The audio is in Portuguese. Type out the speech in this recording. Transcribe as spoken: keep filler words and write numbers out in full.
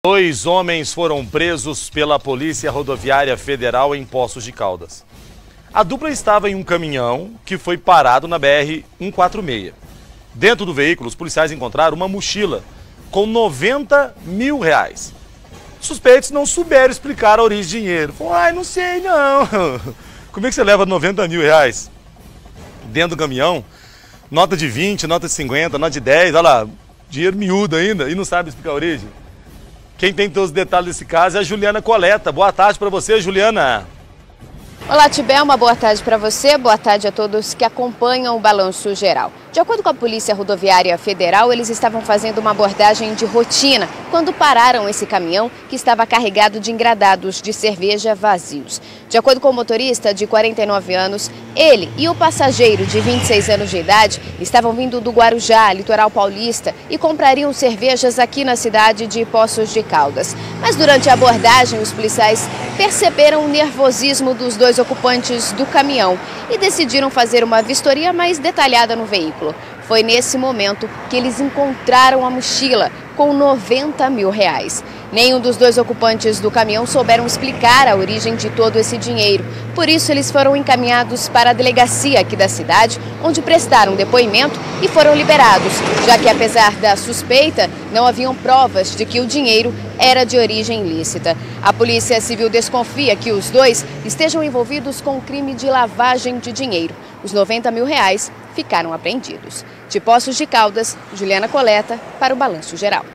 Dois homens foram presos pela Polícia Rodoviária Federal em Poços de Caldas. A dupla estava em um caminhão que foi parado na B R cento e quarenta e seis. Dentro do veículo, os policiais encontraram uma mochila com noventa mil reais. Os suspeitos não souberam explicar a origem do dinheiro. Falaram, ai, não sei não. Como é que você leva noventa mil reais dentro do caminhão? Nota de vinte, nota de cinquenta, nota de dez, olha lá, dinheiro miúdo ainda e não sabe explicar a origem. Quem tem todos os detalhes desse caso é a Juliana Coleta. Boa tarde para você, Juliana. Olá, Tibé, uma boa tarde para você, boa tarde a todos que acompanham o Balanço Geral. De acordo com a Polícia Rodoviária Federal, eles estavam fazendo uma abordagem de rotina quando pararam esse caminhão que estava carregado de engradados de cerveja vazios. De acordo com o motorista, de quarenta e nove anos, ele e o passageiro de vinte e seis anos de idade estavam vindo do Guarujá, litoral paulista, e comprariam cervejas aqui na cidade de Poços de Caldas. Mas durante a abordagem, os policiais perceberam o nervosismo dos dois ocupantes do caminhão e decidiram fazer uma vistoria mais detalhada no veículo. Foi nesse momento que eles encontraram a mochila com noventa mil reais. Nenhum dos dois ocupantes do caminhão souberam explicar a origem de todo esse dinheiro. Por isso, eles foram encaminhados para a delegacia aqui da cidade, onde prestaram depoimento e foram liberados, já que, apesar da suspeita, não haviam provas de que o dinheiro era de origem ilícita. A Polícia Civil desconfia que os dois estejam envolvidos com o crime de lavagem de dinheiro. Os noventa mil reais ficaram apreendidos. De Poços de Caldas, Juliana Coleta, para o Balanço Geral.